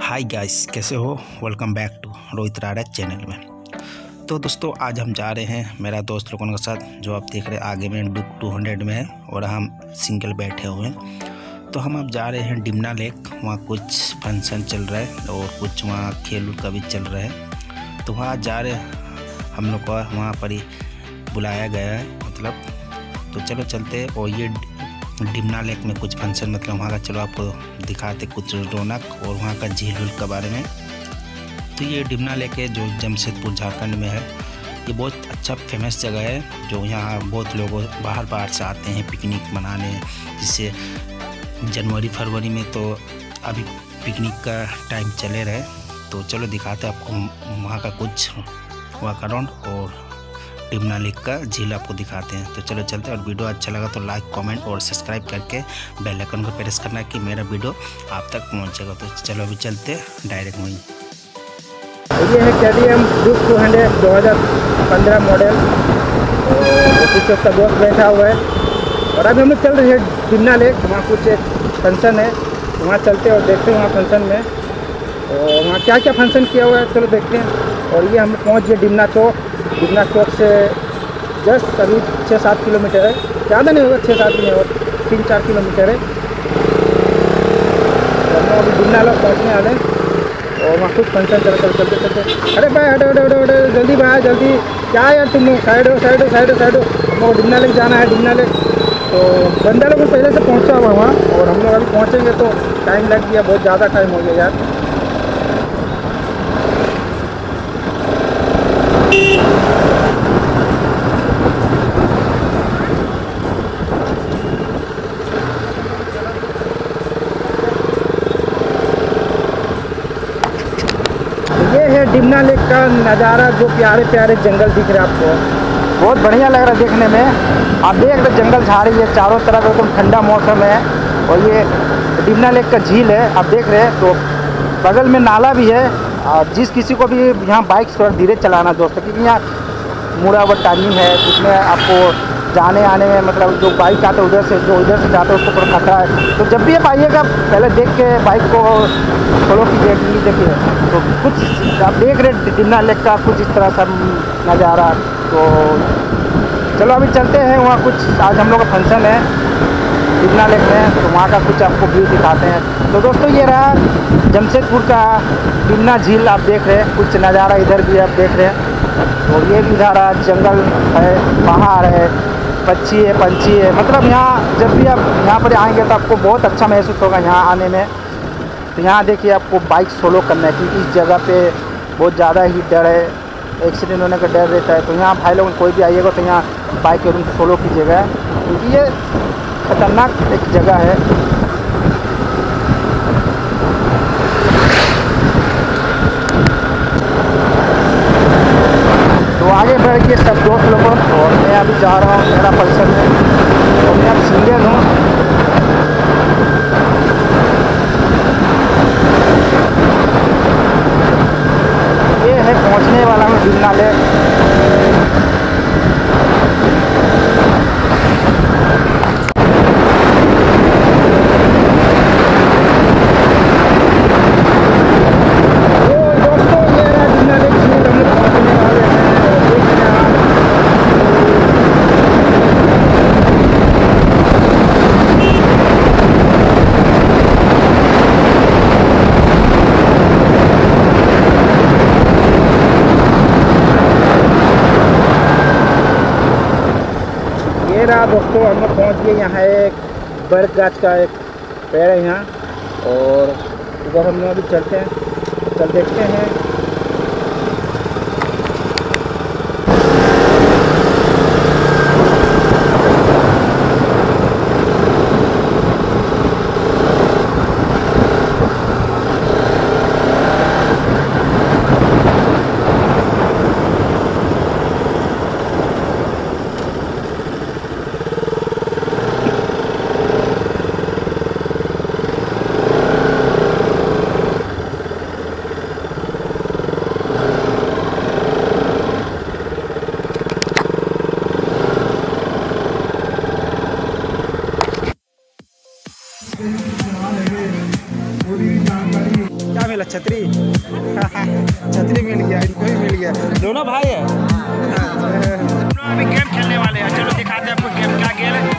हाय guys, कैसे हो। Welcome back to Rohit Rada channel में। तो दोस्तों, आज हम जा रहे हैं मेरा दोस्त लोगों के साथ। जो आप देख रहे हैं आगे में डुक 200 में है और हम सिंगल बैठे हुए हैं। तो हम अब जा रहे हैं डिमना लेक। वहाँ कुछ फंक्शन चल रहा है और कुछ वहाँ खेल का भी चल रहा है। तो वहाँ जा रहे हम लोग को वहाँ पर ही बुलाया गया है मतलब। तो चलो चलते हैं। और ये डिमना लेक में कुछ फंक्शन मतलब वहाँ का, चलो आपको दिखाते कुछ रौनक और वहाँ का झील वील के बारे में। तो ये डिमना लेक है जो जमशेदपुर झारखंड में है। ये बहुत अच्छा फेमस जगह है जो यहाँ बहुत लोग बाहर से आते हैं पिकनिक मनाने। जिससे जनवरी फरवरी में तो अभी पिकनिक का टाइम चले रहे। तो चलो दिखाते आपको वहाँ का कुछ वातावरण और डिमना लेक का झील आपको दिखाते हैं। तो चलो चलते हैं। और वीडियो अच्छा लगा तो लाइक कमेंट और सब्सक्राइब करके बेल आइकन को प्रेस करना कि मेरा वीडियो आप तक पहुंचेगा। तो चलो अभी चलते डायरेक्ट वहीं। ये है KTM डुक 200 2015 मॉडल। और कुछ उसका दोस्त बैठा हुआ है और अभी हम लोग चल रहे हैं डिमना लेक। वहाँ कुछ एक फंक्शन है, वहाँ चलते हैं और देखते हैं वहाँ फंक्शन में और वहाँ क्या क्या फंक्शन किया हुआ है, चलो देखते हैं। और ये हम लोग पहुँच गए डिमना चौक। डिमना चौक से जस्ट करीब 6-7 किलोमीटर है, ज़्यादा नहीं होगा, 6-7 नहीं और 3-4 किलोमीटर है। तो हम लोग अभी डिमना लोग पहुँचने वाले हैं और वहाँ कुछ फंक्शन चलते। अरे भाई हटो जल्दी भाई जल्दी, क्या यार तुम लोग साइड हो। हम लोग डिमना लेक जाना है, डिमना लेक। तो बंदा लोग पहले से पहुँचा हुआ वहाँ और हम लोग अभी पहुँचेंगे तो टाइम लग गया, बहुत ज़्यादा टाइम हो गया यार। ये है डिमना लेक का नज़ारा। जो प्यारे प्यारे जंगल दिख रहे हैं आपको, बहुत बढ़िया लग रहा है देखने में। आप देख रहे जंगल झाड़ी है चारों तरफ, एकदम ठंडा मौसम है। और ये डिमना लेक का झील है, आप देख रहे हैं। तो बगल में नाला भी है। और जिस किसी को भी यहाँ बाइक थोड़ा धीरे चलाना दोस्तों, क्योंकि यहाँ मुड़ा हुआ टर्निंग है, जिसमें आपको जाने आने में मतलब जो बाइक आते हैं उधर से, जो इधर से जाते हैं उसको थोड़ा खतरा है। तो जब भी आप आइएगा पहले देख के बाइक को फॉलो कीजिए। देखिए तो कुछ आप देख रहे डिमना लेक का कुछ इस तरह सा नज़ारा। तो चलो अभी चलते हैं वहाँ। कुछ आज हम लोग का फंक्शन है डिमना लेक में, तो वहाँ का कुछ आपको व्यू दिखाते हैं। तो दोस्तों ये रहा जमशेदपुर का डिमना झील, आप देख रहे हैं कुछ नज़ारा इधर भी आप देख रहे हैं। और ये भी इधर जंगल है, पहाड़ है, पंछी है। मतलब यहाँ जब भी आप यहाँ पर आएंगे तो आपको बहुत अच्छा महसूस होगा यहाँ आने में। तो यहाँ देखिए आपको बाइक सोलो करना है, क्योंकि इस जगह पे बहुत ज़्यादा ही डर है, एक्सीडेंट होने का डर रहता है। तो यहाँ भाई लोग कोई भी आइएगा तो यहाँ बाइक जरूर सोलो कीजिएगा, क्योंकि ये खतरनाक एक जगह है। तो आगे बढ़ के सब दोस्त लोगों, और मैं अभी जा रहा हूँ मेरा पल्सर में और मैं अब सिंगल हूँ। ये है पहुँचने वाला हूँ डिमना लेक। दोस्तों हम लोग पहुँच गए। यहाँ एक बरगद गाछ का एक पेड़ है यहाँ, और उधर हम लोग अभी चलते हैं, चल देखते हैं। क्या मिला? छतरी। छतरी मिल गया, इनको भी मिल गया। दोनों भाई है। अभी गेम खेलने वाले हैं, चलो दिखाते हैं आपको गेम। क्या गेम है?